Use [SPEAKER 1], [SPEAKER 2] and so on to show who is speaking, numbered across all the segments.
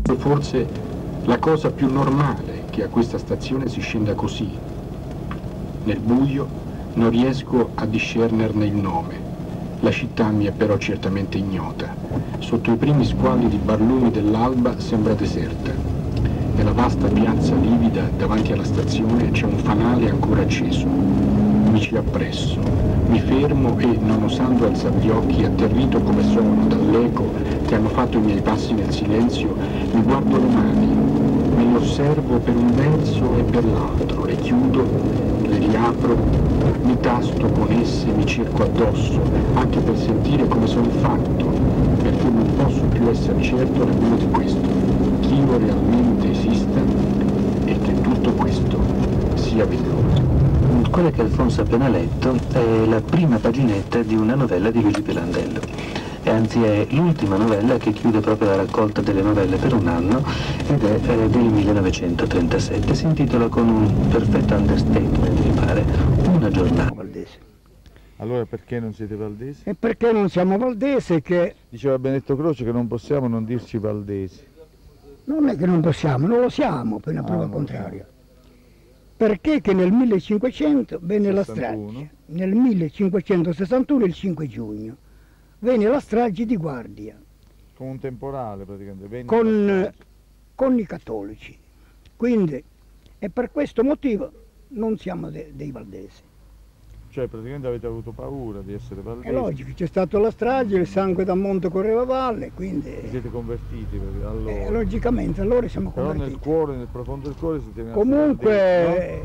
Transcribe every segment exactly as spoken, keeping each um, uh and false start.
[SPEAKER 1] Forse la cosa più normale che a questa stazione si scenda così. Nel buio non riesco a discernerne il nome. La città mi è però certamente ignota. Sotto i primi squalli di barlumi dell'alba sembra deserta. Nella vasta piazza livida davanti alla stazione c'è un fanale ancora acceso. Mi ci appresso, mi fermo e, non osando alzar gli occhi, atterrito come sono dall'eco che hanno fatto i miei passi nel silenzio, mi guardo le mani, me le osservo per un verso e per l'altro, le chiudo, le riapro, mi tasto con esse, mi cerco addosso, anche per sentire come sono fatto, perché non posso più essere certo nemmeno di questo, che io realmente esista e che tutto questo sia vero.
[SPEAKER 2] Quella che Alfonso ha appena letto è la prima paginetta di una novella di Luigi Pirandello, e anzi è l'ultima novella che chiude proprio la raccolta delle novelle per un anno, ed è eh, del millenovecentotrentasette. Si intitola con un perfetto understatement, mi pare, Una giornata.
[SPEAKER 3] Valdese.
[SPEAKER 4] Allora perché non siete valdesi?
[SPEAKER 3] E perché non siamo valdesi che...
[SPEAKER 4] Diceva Benedetto Croce che non possiamo non dirci valdesi.
[SPEAKER 3] Non è che non possiamo, non lo siamo per la prova
[SPEAKER 4] Ah,
[SPEAKER 3] contraria. Perché che nel millecinquecento venne la strage, nel millecinquecentosessantuno il cinque giugno, venne la strage di Guardia.
[SPEAKER 4] Con un temporale praticamente. Venne
[SPEAKER 3] Con, con i cattolici. Quindi, e per questo motivo non siamo de, dei valdesi.
[SPEAKER 4] Cioè praticamente avete avuto paura di essere valdesi.
[SPEAKER 3] È logico, c'è stata la strage, il sangue da monte correva a valle, quindi...
[SPEAKER 4] Vi siete convertiti perché allora...
[SPEAKER 3] Eh, logicamente, allora siamo
[SPEAKER 4] Però
[SPEAKER 3] convertiti.
[SPEAKER 4] nel cuore, nel profondo del cuore siete rimasti
[SPEAKER 3] Comunque,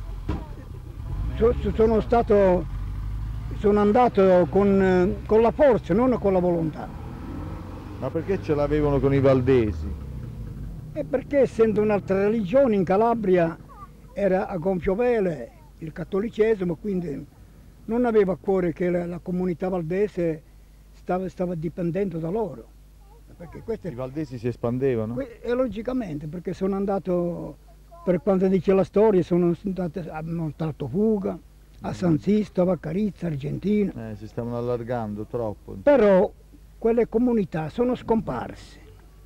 [SPEAKER 4] valdesi,
[SPEAKER 3] so, sono stato, sono andato con, con la forza, non con la volontà.
[SPEAKER 4] no? Ma perché ce l'avevano con i valdesi?
[SPEAKER 3] E perché essendo un'altra religione in Calabria era a gonfio vele il cattolicesimo, quindi non aveva a cuore che la, la comunità valdese stava, stava dipendendo da loro. Perché queste,
[SPEAKER 4] I valdesi si espandevano?
[SPEAKER 3] que, e logicamente, perché sono andato, per quanto dice la storia, sono andato a Montaltofuga, a San Sisto, a Vaccarizza, Argentina.
[SPEAKER 4] Eh, si stavano allargando troppo.
[SPEAKER 3] Però quelle comunità sono scomparse.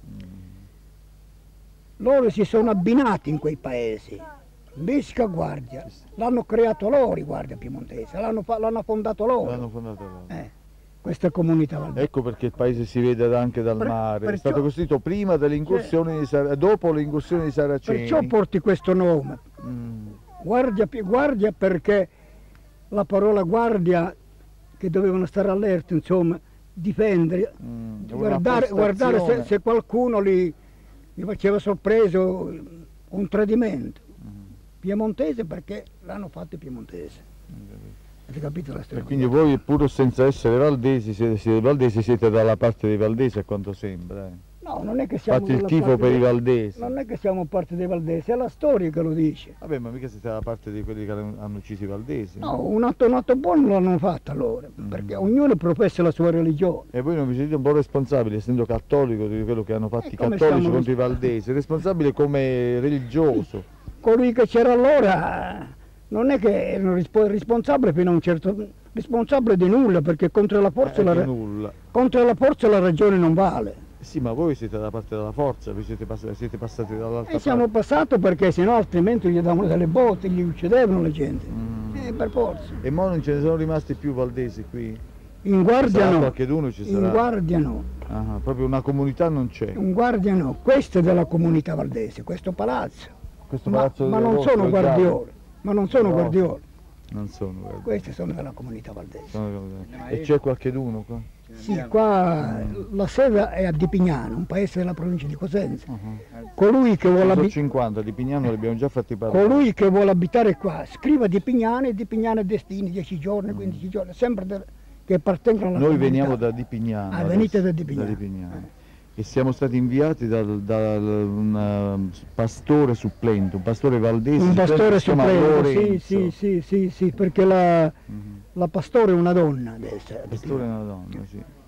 [SPEAKER 3] Loro si sono abbinati in quei paesi. Bisca Guardia, l'hanno creato loro i Guardia Piemontese, l'hanno fondato loro.
[SPEAKER 4] L'hanno fondato loro.
[SPEAKER 3] Eh, questa comunità valdese.
[SPEAKER 4] Ecco perché il paese si vede anche dal
[SPEAKER 3] Per,
[SPEAKER 4] mare.
[SPEAKER 3] perciò,
[SPEAKER 4] è stato costruito prima dell'incursione
[SPEAKER 3] cioè,
[SPEAKER 4] di dopo l'incursione di Saraceni.
[SPEAKER 3] Perciò porti questo nome.
[SPEAKER 4] Mm.
[SPEAKER 3] Guardia, guardia perché la parola guardia, che dovevano stare allerta, insomma, difendere,
[SPEAKER 4] Mm.
[SPEAKER 3] guardare, guardare se, se qualcuno li, li faceva sorpreso un tradimento. Piemontese perché l'hanno fatto i piemontesi. Avete capito la storia?
[SPEAKER 4] E quindi voi, pur senza essere valdesi, siete, siete valdesi, siete dalla parte dei valdesi a quanto sembra. Eh.
[SPEAKER 3] No, non è che siamo
[SPEAKER 4] Fate il
[SPEAKER 3] dalla
[SPEAKER 4] tifo
[SPEAKER 3] parte
[SPEAKER 4] per
[SPEAKER 3] dei,
[SPEAKER 4] i valdesi.
[SPEAKER 3] Non è che siamo parte dei valdesi, è la storia che lo dice.
[SPEAKER 4] Vabbè, ma mica siete dalla parte di quelli che hanno ucciso i valdesi.
[SPEAKER 3] No, un atto, un atto buono l'hanno fatto allora,
[SPEAKER 4] Mm.
[SPEAKER 3] perché ognuno professa la sua religione.
[SPEAKER 4] E voi non vi sentite un po' responsabili, essendo cattolico, di quello che hanno fatto
[SPEAKER 3] E
[SPEAKER 4] i
[SPEAKER 3] come
[SPEAKER 4] cattolici
[SPEAKER 3] siamo
[SPEAKER 4] contro i valdesi? Responsabile come religioso.
[SPEAKER 3] Colui che c'era allora non è che erano responsabile fino a un certo... responsabile di nulla, perché contro la forza,
[SPEAKER 4] Eh,
[SPEAKER 3] la,
[SPEAKER 4] di nulla.
[SPEAKER 3] contro la forza la ragione non vale.
[SPEAKER 4] Sì, ma voi siete dalla parte della forza, vi siete, pass siete passati dall'altra
[SPEAKER 3] E
[SPEAKER 4] parte.
[SPEAKER 3] siamo passati perché sennò altrimenti gli davano delle botte, gli uccidevano la gente.
[SPEAKER 4] Mm.
[SPEAKER 3] Eh, per forza.
[SPEAKER 4] E mo non ce ne sono rimasti più valdesi qui?
[SPEAKER 3] In guardia
[SPEAKER 4] Sarà
[SPEAKER 3] no.
[SPEAKER 4] qualcheduno ci sarà.
[SPEAKER 3] In guardia no.
[SPEAKER 4] Ah, proprio una comunità non c'è.
[SPEAKER 3] In guardia no. Questo è della comunità valdese, questo palazzo.
[SPEAKER 4] Questo
[SPEAKER 3] Ma,
[SPEAKER 4] palazzo
[SPEAKER 3] ma
[SPEAKER 4] delle
[SPEAKER 3] non
[SPEAKER 4] Rose,
[SPEAKER 3] sono
[SPEAKER 4] lo giallo.
[SPEAKER 3] guardioli. Ma non sono
[SPEAKER 4] No.
[SPEAKER 3] guardioli.
[SPEAKER 4] Non sono, guarda.
[SPEAKER 3] Questi sono della comunità valdese.
[SPEAKER 4] Sono... E c'è qualcheduno qua?
[SPEAKER 3] Sì, qua la sede è a Di Pignano, un paese della provincia di Cosenza.
[SPEAKER 4] Uh-huh.
[SPEAKER 3] Colui che vuole
[SPEAKER 4] Sono
[SPEAKER 3] abitare...
[SPEAKER 4] cinquanta, di Pignano li abbiamo già fatti parlare.
[SPEAKER 3] Colui che vuole abitare qua, scriva Di Pignano e Di Pignano è destini, dieci giorni, quindici giorni, sempre de... che appartengono alla
[SPEAKER 4] Noi
[SPEAKER 3] comunità.
[SPEAKER 4] veniamo da Di Pignano.
[SPEAKER 3] Ah, venite da Di
[SPEAKER 4] Da
[SPEAKER 3] Pignano.
[SPEAKER 4] Di Pignano. E siamo stati inviati dal, dal un, uh, pastore supplente, un pastore valdese.
[SPEAKER 3] Un pastore
[SPEAKER 4] si chiama
[SPEAKER 3] supplente,
[SPEAKER 4] Lorenzo.
[SPEAKER 3] sì, sì, sì, sì, sì, perché la,
[SPEAKER 4] Mhm.
[SPEAKER 3] la pastore è una donna adesso.
[SPEAKER 4] Il pastore è una donna, sì.